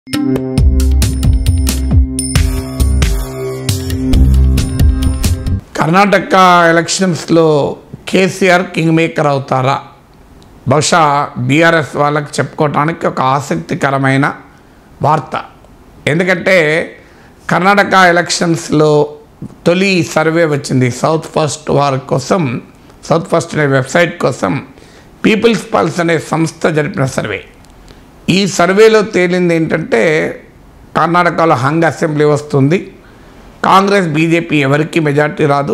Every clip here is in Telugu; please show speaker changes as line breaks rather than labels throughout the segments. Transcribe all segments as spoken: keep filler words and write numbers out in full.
కర్ణాటక ఎలక్షన్స్లో కేసీఆర్ కింగ్ మేకర్ అవుతారా? బహుశా బీఆర్ఎస్ వాళ్ళకి చెప్పుకోవటానికి ఒక ఆసక్తికరమైన వార్త. ఎందుకంటే కర్ణాటక ఎలక్షన్స్లో తొలి సర్వే వచ్చింది సౌత్ ఫస్ట్ వారి కోసం, సౌత్ ఫస్ట్ అనే వెబ్సైట్ కోసం పీపుల్స్ పల్స్ అనే సంస్థ జరిపిన సర్వే. ఈ సర్వేలో తేలింది ఏంటంటే కర్ణాటకలో హంగ్ అసెంబ్లీ వస్తుంది, కాంగ్రెస్ బీజేపీ ఎవరికి మెజార్టీ రాదు,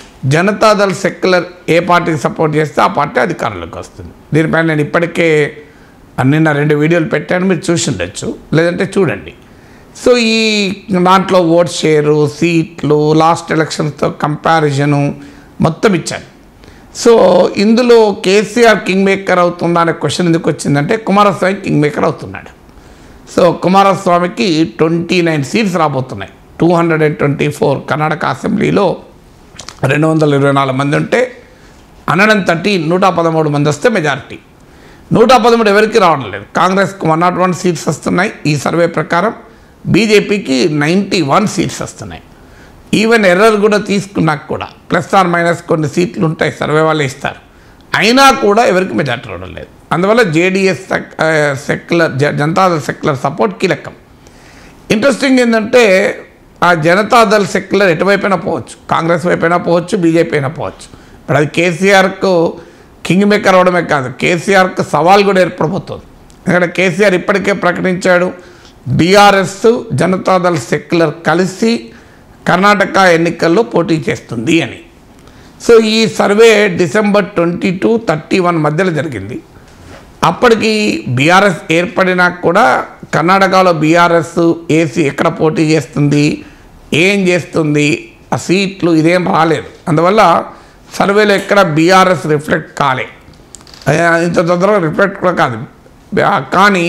జనతాదళ్ సెక్యులర్ ఏ పార్టీకి సపోర్ట్ చేస్తే ఆ పార్టీ అధికారంలోకి వస్తుంది. దీనిపైన నేను ఇప్పటికే నిన్న రెండు వీడియోలు పెట్టాను, మీరు చూసి ఉండొచ్చు, లేదంటే చూడండి. సో ఈ దాంట్లో ఓట్ షేరు, సీట్లు, లాస్ట్ ఎలక్షన్స్తో కంపారిజను మొత్తం ఇచ్చాను. సో ఇందులో కేసీఆర్ కింగ్ మేకర్ అవుతుందా అనే క్వశ్చన్ ఎందుకు వచ్చిందంటే కుమారస్వామి కింగ్ మేకర్ అవుతున్నాడు. సో కుమారస్వామికి ట్వంటీ నైన్ సీట్స్ రాబోతున్నాయి. Two hundred and twenty four Karnataka అసెంబ్లీలో రెండు వందల ఇరవై నాలుగు మంది ఉంటే హండ్రెడ్ అండ్ థర్టీ నూట పదమూడు మంది వస్తే మెజారిటీ. నూట పదమూడు ఎవరికి రావడం లేదు. కాంగ్రెస్కి వన్ నాట్ వన్ సీట్స్ వస్తున్నాయి ఈ సర్వే ప్రకారం, బీజేపీకి నైంటీ వన్ సీట్స్ వస్తున్నాయి. ఈవెన్ ఎర్రర్ కూడా తీసుకున్నాక కూడా ప్లస్ ఆర్ మైనస్ కొన్ని సీట్లు ఉంటాయి, సర్వే వాళ్ళు ఇస్తారు, అయినా కూడా ఎవరికి మెజార్టీ రావడం లేదు. అందువల్ల JDS secular Janata Dal secular support కీలకం. ఇంట్రెస్టింగ్ ఏంటంటే ఆ జనతాదళ్ సెక్యులర్ ఎటువైపోయినా పోవచ్చు, కాంగ్రెస్ వైపైనా పోవచ్చు, బీజేపీ అయినా పోవచ్చు. ఇప్పుడు అది కేసీఆర్కు కింగ్ మేకర్ అవడమే కాదు, కేసీఆర్కు సవాల్ కూడా ఏర్పడిపోతుంది. ఎందుకంటే కేసీఆర్ ఇప్పటికే ప్రకటించాడు బీఆర్ఎస్ జనతాదళ్ సెక్యులర్ కలిసి కర్ణాటక ఎన్నికల్లో పోటీ చేస్తుంది అని. సో ఈ survey December twenty two thirty one మధ్యలో జరిగింది. అప్పటికి బీఆర్ఎస్ ఏర్పడినా కూడా కర్ణాటకలో బీఆర్ఎస్ ఏసీ ఎక్కడ పోటీ చేస్తుంది, ఏం చేస్తుంది, ఆ సీట్లు ఇదేం రాలేదు. అందువల్ల సర్వేలో ఎక్కడ బీఆర్ఎస్ రిఫ్లెక్ట్ కాలే, ఇంత తొందరగా రిఫ్లెక్ట్ కూడా కాదు. కానీ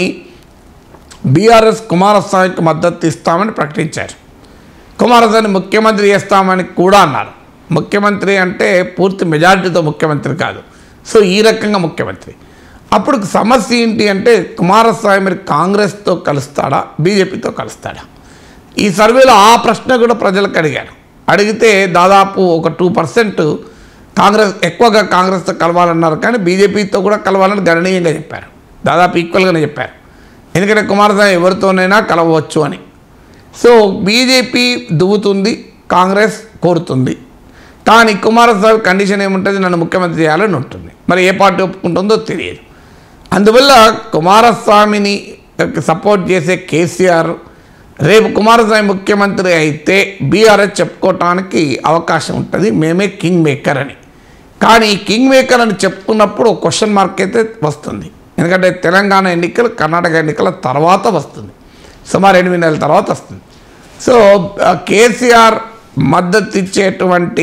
బీఆర్ఎస్ కుమారస్వామికి మద్దతు ఇస్తామని ప్రకటించారు. కుమారస్వామిని ముఖ్యమంత్రి చేస్తామని కూడా అన్నారు. ముఖ్యమంత్రి అంటే పూర్తి మెజారిటీతో ముఖ్యమంత్రి కాదు, సో ఈ రకంగా ముఖ్యమంత్రి. అప్పుడు సమస్య ఏంటి అంటే కుమారస్వామి మరి కాంగ్రెస్తో కలుస్తాడా, బీజేపీతో కలుస్తాడా? ఈ సర్వేలో ఆ ప్రశ్న కూడా ప్రజలకు అడిగారు. అడిగితే దాదాపు ఒక టూ పర్సెంట్ కాంగ్రెస్ ఎక్కువగా కాంగ్రెస్తో కలవాలన్నారు, కానీ బీజేపీతో కూడా కలవాలని గణనీయంగా చెప్పారు, దాదాపు ఈక్వల్గానే చెప్పారు. ఎందుకంటే కుమారస్వామి ఎవరితోనైనా కలవచ్చు అని. సో బీజేపీ దువ్వుతుంది, కాంగ్రెస్ కోరుతుంది, కానీ కుమారస్వామి కండిషన్ ఏముంటుంది, నన్ను ముఖ్యమంత్రి చేయాలని ఉంటుంది. మరి ఏ పార్టీ ఒప్పుకుంటుందో తెలియదు. అందువల్ల కుమారస్వామిని సపోర్ట్ చేసే కేసీఆర్ రేపు కుమారస్వామి ముఖ్యమంత్రి అయితే బీఆర్ఎస్ చెప్పుకోవటానికి అవకాశం ఉంటుంది, మేమే కింగ్ మేకర్ అని. కానీ ఈ కింగ్ మేకర్ అని చెప్పుకున్నప్పుడు క్వశ్చన్ మార్క్ అయితే వస్తుంది. ఎందుకంటే తెలంగాణ ఎన్నికలు కర్ణాటక ఎన్నికల తర్వాత వస్తుంది, సుమారు ఎనిమిది నెలల తర్వాత వస్తుంది. సో కేసీఆర్ మద్దతు ఇచ్చేటువంటి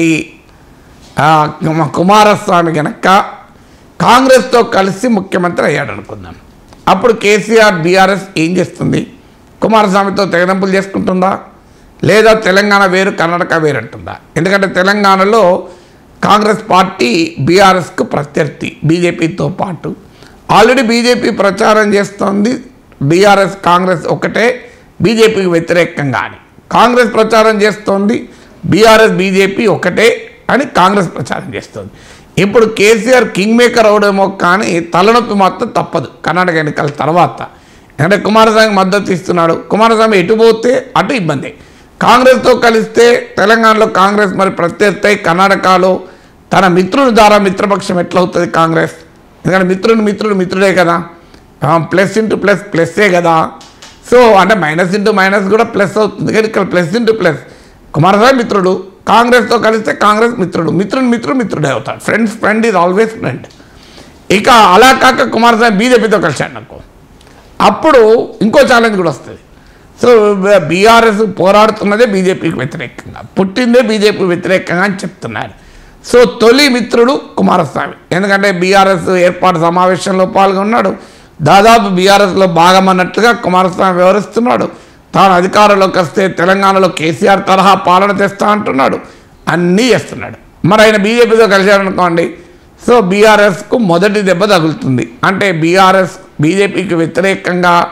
కుమారస్వామి కనుక కాంగ్రెస్తో కలిసి ముఖ్యమంత్రి అయ్యాడు అనుకుందాం. అప్పుడు కేసీఆర్ బీఆర్ఎస్ ఏం చేస్తుంది? కుమారస్వామితో తెగదంపులు చేసుకుంటుందా, లేదా తెలంగాణ వేరు కర్ణాటక వేరు అంటుందా? ఎందుకంటే తెలంగాణలో కాంగ్రెస్ పార్టీ బీఆర్ఎస్కు ప్రత్యర్థి బీజేపీతో పాటు. ఆల్రెడీ బీజేపీ ప్రచారం చేస్తోంది బీఆర్ఎస్ కాంగ్రెస్ ఒకటే, బీజేపీకి వ్యతిరేకంగా అని. కాంగ్రెస్ ప్రచారం చేస్తోంది బీఆర్ఎస్ బీజేపీ ఒకటే అని కాంగ్రెస్ ప్రచారం చేస్తుంది. ఇప్పుడు కేసీఆర్ కింగ్ మేకర్ అవడమో కానీ తలనొప్పి మాత్రం తప్పదు కర్ణాటక ఎన్నికల తర్వాత. ఎందుకంటే కుమారస్వామికి మద్దతు ఇస్తున్నాడు, కుమారస్వామి ఎటు పోతే అటు ఇబ్బంది. కాంగ్రెస్తో కలిస్తే తెలంగాణలో కాంగ్రెస్ మరి ప్రత్యర్థి, కర్ణాటకలో తన మిత్రుని ద్వారా మిత్రపక్షం ఎట్లవుతుంది కాంగ్రెస్? ఎందుకంటే మిత్రుని మిత్రుడు మిత్రుడే కదా, ప్లస్ ఇంటూ ప్లస్ ప్లస్సే కదా. సో అంటే మైనస్ ఇంటూ మైనస్ కూడా ప్లస్ అవుతుంది, కానీ ఇక్కడ ప్లస్ ఇంటూ ప్లస్. కుమారస్వామి మిత్రుడు, కాంగ్రెస్తో కలిస్తే కాంగ్రెస్ మిత్రుడు, మిత్రుని మిత్రుడు మిత్రుడే అవుతాడు. Friends friend is always friend. ఇక అలా కాక కుమారస్వామి బీజేపీతో కలిసాడు అనుకో, అప్పుడు ఇంకో ఛాలెంజ్ కూడా వస్తుంది. సో బీఆర్ఎస్ పోరాడుతున్నదే బీజేపీకి వ్యతిరేకంగా, పుట్టిందే బీజేపీ వ్యతిరేకంగా అని చెప్తున్నారు. సో తొలి మిత్రుడు కుమారస్వామి, ఎందుకంటే బీఆర్ఎస్ ఏర్పాటు సమావేశంలో పాల్గొన్నాడు, దాదాపు బీఆర్ఎస్లో భాగం అన్నట్లుగా కుమారస్వామి వ్యవహరిస్తున్నాడు. తాను అధికారంలోకి వస్తే తెలంగాణలో కేసీఆర్ తరహా పాలన తెస్తా అంటున్నాడు, అన్నీ చేస్తున్నాడు. మరి ఆయన బీజేపీతో కలిశారనుకోండి, సో బీఆర్ఎస్కు మొదటి దెబ్బ తగులుతుంది. అంటే బీఆర్ఎస్ బీజేపీకి వ్యతిరేకంగా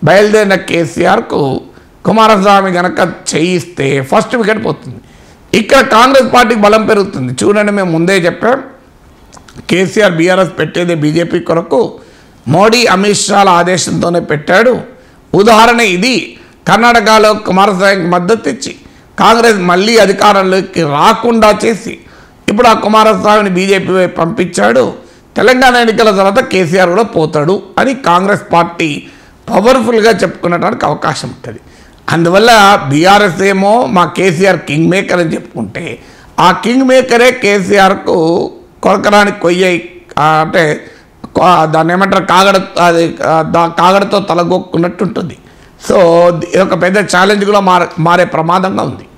బయలుదేరిన కేసీఆర్కు కుమారస్వామి కనుక చేయిస్తే ఫస్ట్ వికెట్ పోతుంది. ఇక్కడ కాంగ్రెస్ పార్టీకి బలం పెరుగుతుంది. చూడండి, మేము ముందే చెప్పాం, కేసీఆర్ బీఆర్ఎస్ పెట్టేది బీజేపీ కొరకు, మోడీ అమిత్ షాల ఆదేశంతోనే పెట్టాడు. ఉదాహరణ ఇది, కర్ణాటకలో కుమారస్వామికి మద్దతు ఇచ్చి కాంగ్రెస్ మళ్ళీ అధికారంలోకి రాకుండా చేసి ఇప్పుడు ఆ కుమారస్వామిని బీజేపీ వైపు పంపించాడు. తెలంగాణ ఎన్నికల తర్వాత కేసీఆర్ కూడా పోతాడు అని కాంగ్రెస్ పార్టీ పవర్ఫుల్గా చెప్పుకునడానికి అవకాశం ఉంటుంది. అందువల్ల బీఆర్ఎస్ ఏమో మా కేసీఆర్ కింగ్ మేకర్ అని చెప్పుకుంటే, ఆ కింగ్ మేకరే కేసీఆర్కు కొరకరానికి కొయ్య అంటే దాన్ని ఏమంటారు కాగడ అది కాగడతో తలగొక్కున్నట్టు ఉంటుంది. సో ఇది ఒక పెద్ద ఛాలెంజ్ కూడా మారే మారే ప్రమాదంగా ఉంది.